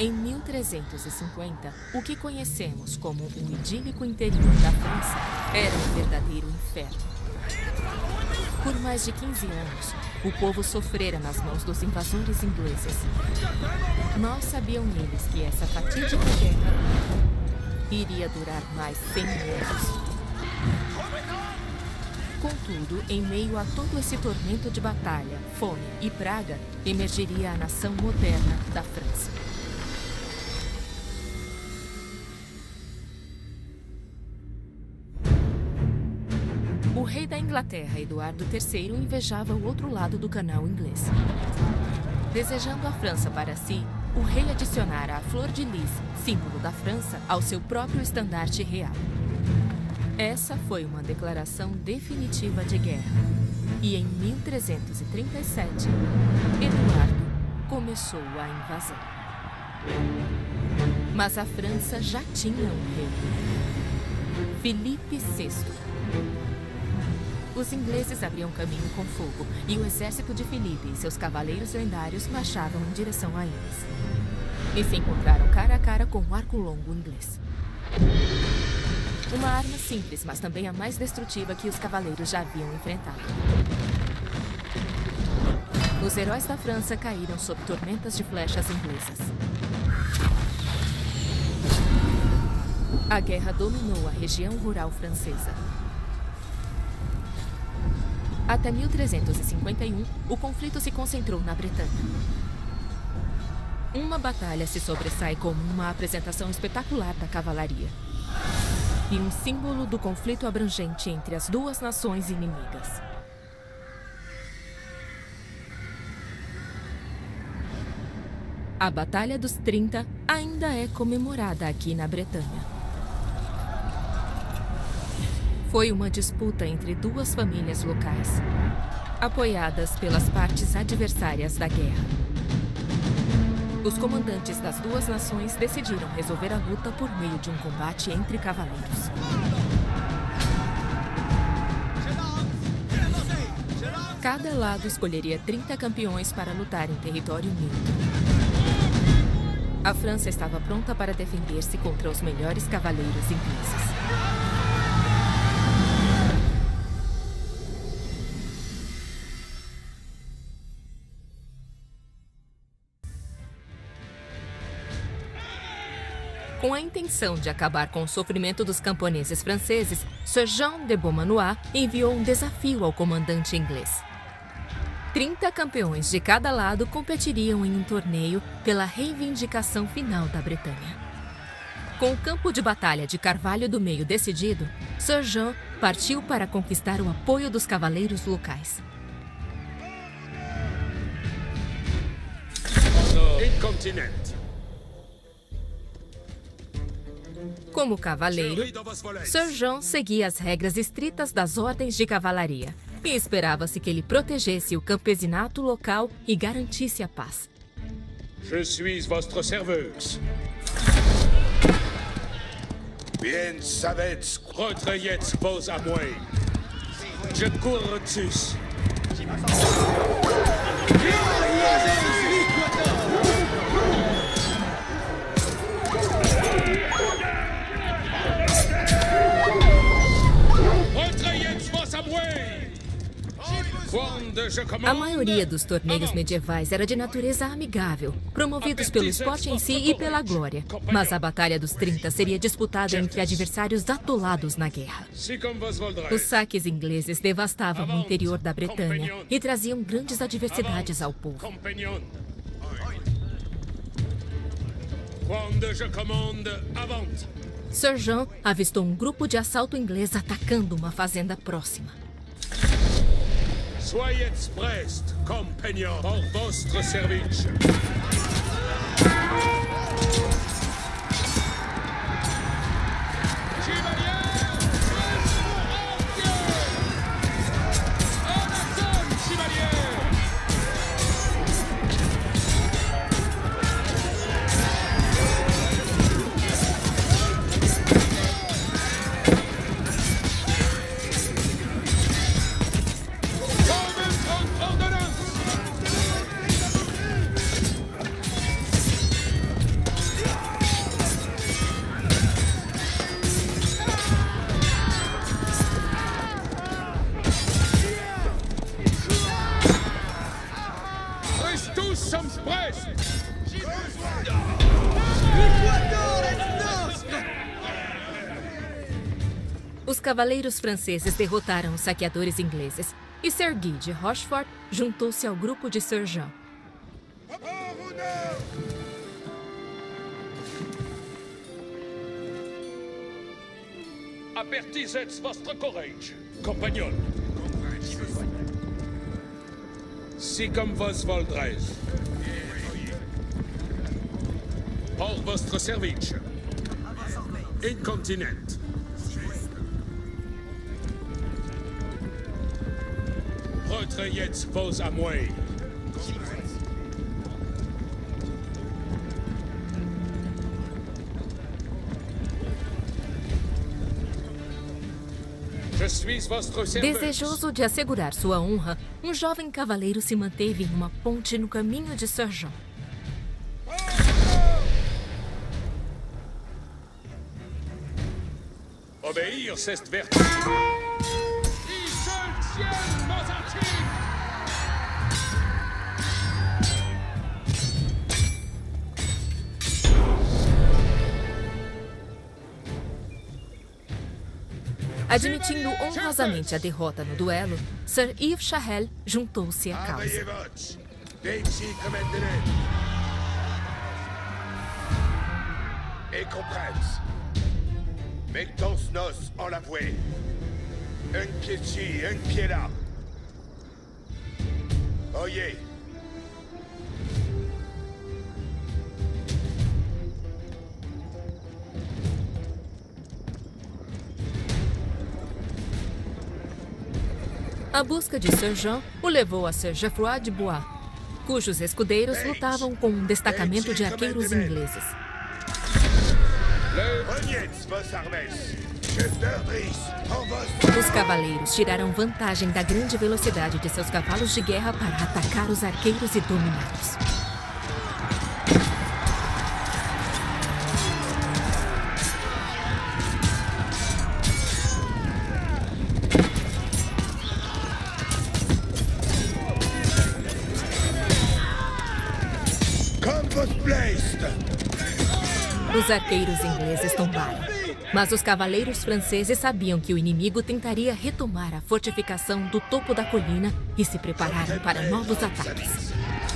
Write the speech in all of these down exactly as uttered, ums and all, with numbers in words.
Em mil trezentos e cinquenta, o que conhecemos como o idílico interior da França era um verdadeiro inferno. Por mais de quinze anos, o povo sofrera nas mãos dos invasores ingleses. Mal sabiam eles que essa fatídica guerra iria durar mais cem anos. Contudo, em meio a todo esse tormento de batalha, fome e praga, emergiria a nação moderna da França. O rei da Inglaterra, Eduardo terceiro, invejava o outro lado do canal inglês. Desejando a França para si, o rei adicionara a flor de lis, símbolo da França, ao seu próprio estandarte real. Essa foi uma declaração definitiva de guerra. E em mil trezentos e trinta e sete, Eduardo começou a invasão. Mas a França já tinha um rei, Filipe sexto. Os ingleses abriam caminho com fogo e o exército de Filipe e seus cavaleiros lendários marchavam em direção a eles. E se encontraram cara a cara com o arco longo inglês. Uma arma simples, mas também a mais destrutiva que os cavaleiros já haviam enfrentado. Os heróis da França caíram sob tormentas de flechas inglesas. A guerra dominou a região rural francesa. Até mil trezentos e cinquenta e um, o conflito se concentrou na Bretanha. Uma batalha se sobressai como uma apresentação espetacular da cavalaria. E um símbolo do conflito abrangente entre as duas nações inimigas. A Batalha dos trinta ainda é comemorada aqui na Bretanha. Foi uma disputa entre duas famílias locais, apoiadas pelas partes adversárias da guerra. Os comandantes das duas nações decidiram resolver a luta por meio de um combate entre cavaleiros. Cada lado escolheria trinta campeões para lutar em território neutro. A França estava pronta para defender-se contra os melhores cavaleiros ingleses. Com a intenção de acabar com o sofrimento dos camponeses franceses, Sir John de Beaumanoir enviou um desafio ao comandante inglês. trinta campeões de cada lado competiriam em um torneio pela reivindicação final da Bretanha. Com o campo de batalha de Carvalho do Meio decidido, Sir John partiu para conquistar o apoio dos cavaleiros locais. Incontinent. Como cavaleiro, Sir John seguia as regras estritas das ordens de cavalaria e esperava-se que ele protegesse o campesinato local e garantisse a paz. Je suis votre serveuse. Bien savez, retrayez vos amours. Je cours dessus. A maioria dos torneios medievais era de natureza amigável, promovidos pelo esporte em si e pela glória. Mas a Batalha dos trinta seria disputada entre adversários atolados na guerra. Os saques ingleses devastavam o interior da Bretanha e traziam grandes adversidades ao povo. Sir John avistou um grupo de assalto inglês atacando uma fazenda próxima. Soyez prêts, compagnons, pour votre service. sommes prêts! Os cavaleiros franceses derrotaram os saqueadores ingleses e Sir Guy de Rochefort juntou-se ao grupo de Sir Jean. Apertisez votre courage, compagnons. Sicum vos voldres. Por vostre service. Incontinent. Retrayez vos amouets. Desejoso de assegurar sua honra, um jovem cavaleiro se manteve em uma ponte no caminho de Sir Jean. Obéir, c'est vertu. Admitindo honrosamente a derrota no duelo, Sir Yves Chahel juntou-se à causa. Et compresse. Mettons-nos en l'avoué. Un pied ci, un pied là. Oyez. A busca de Sir Jean o levou a Sir Geoffroy de Bois, cujos escudeiros lutavam com um destacamento de arqueiros ingleses. Os cavaleiros tiraram vantagem da grande velocidade de seus cavalos de guerra para atacar os arqueiros e dominá-los. Os arqueiros ingleses tombaram, mas os cavaleiros franceses sabiam que o inimigo tentaria retomar a fortificação do topo da colina e se prepararam para novos ataques.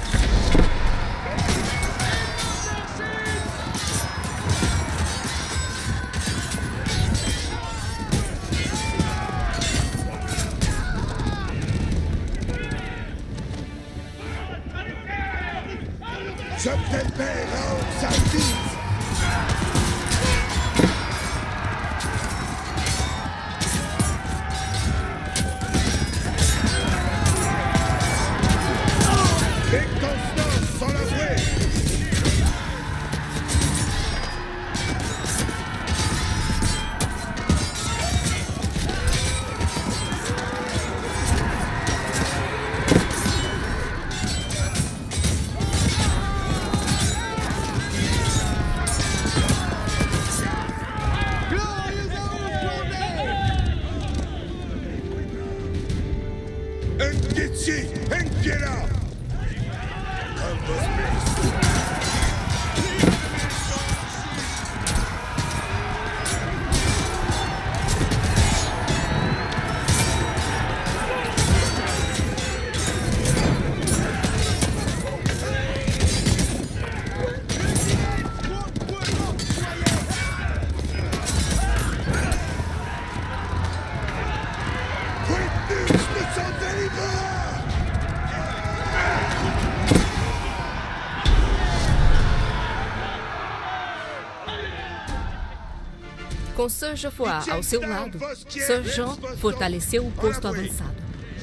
Com Sir Geoffroy ao seu lado, Sir Jean fortaleceu o posto avançado.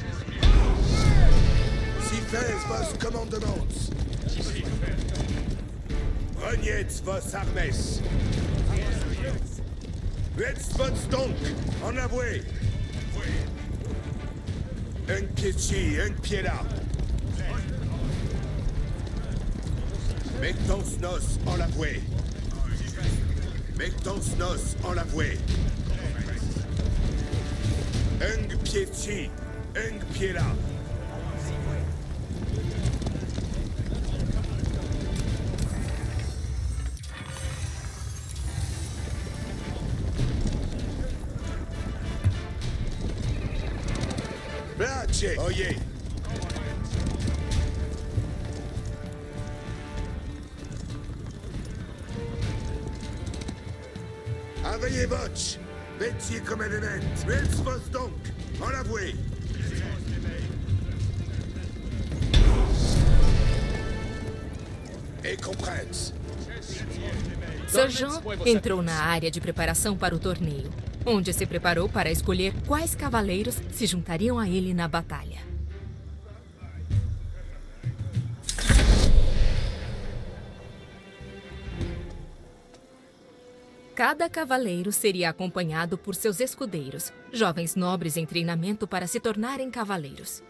Cifez vos commandements. Reniez vos armes. Mettez vos donc en avoué. Un pied ci, un pied là. Mettons-nos en l'avoué. Mettons-nos en l'avoué. Un pied ci, un pied là. Marchez, oyez. Aveillez Botch. Métier comme élément. Mills vos donc. En l'avouer. Et comprends. Sir Jean entrou na área de preparação para o torneio, onde se preparou para escolher quais cavaleiros se juntariam a ele na batalha. Cada cavaleiro seria acompanhado por seus escudeiros, jovens nobres em treinamento para se tornarem cavaleiros.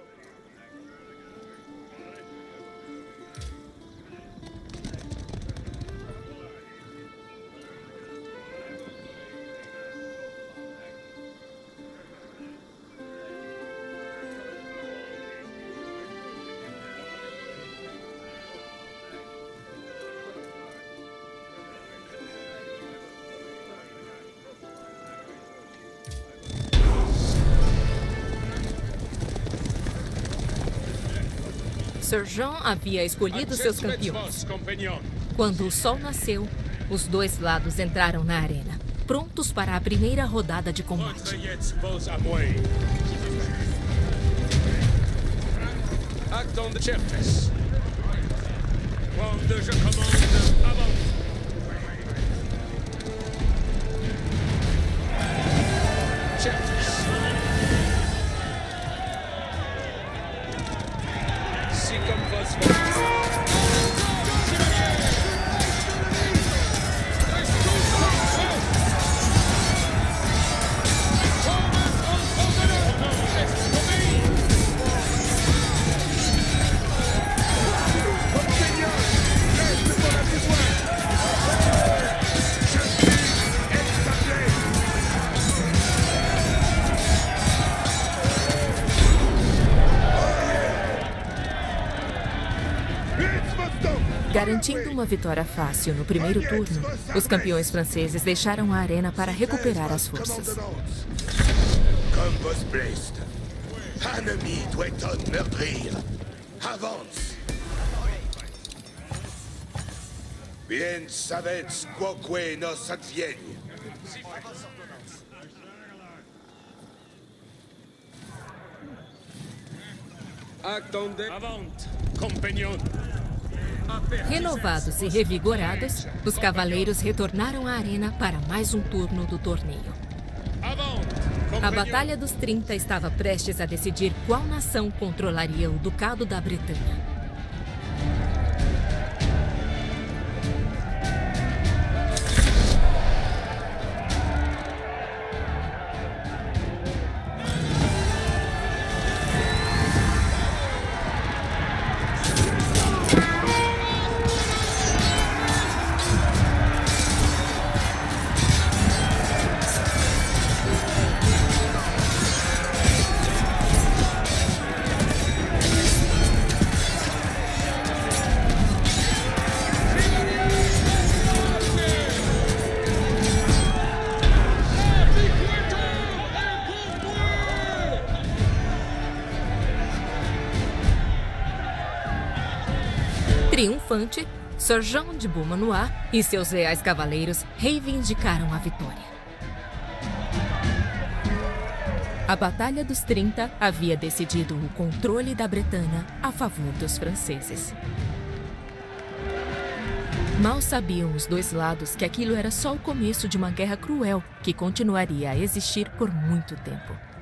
Sir Jean havia escolhido seus campeões. Quando o sol nasceu, os dois lados entraram na arena, prontos para a primeira rodada de combate. Quando je commande, avance. Garantindo uma vitória fácil no primeiro turno, os campeões franceses deixaram a arena para recuperar as forças. Comme vos blessed. Ennemi doit on meurtrir. Avance. Bien savez quoque nos advienne. Avante, compagnon. Renovados e revigorados, os cavaleiros retornaram à arena para mais um turno do torneio. A Batalha dos trinta estava prestes a decidir qual nação controlaria o Ducado da Bretanha. Triunfante, Sir Jean de Beaumanoir e seus leais cavaleiros reivindicaram a vitória. A Batalha dos trinta havia decidido o controle da Bretanha a favor dos franceses. Mal sabiam os dois lados que aquilo era só o começo de uma guerra cruel que continuaria a existir por muito tempo.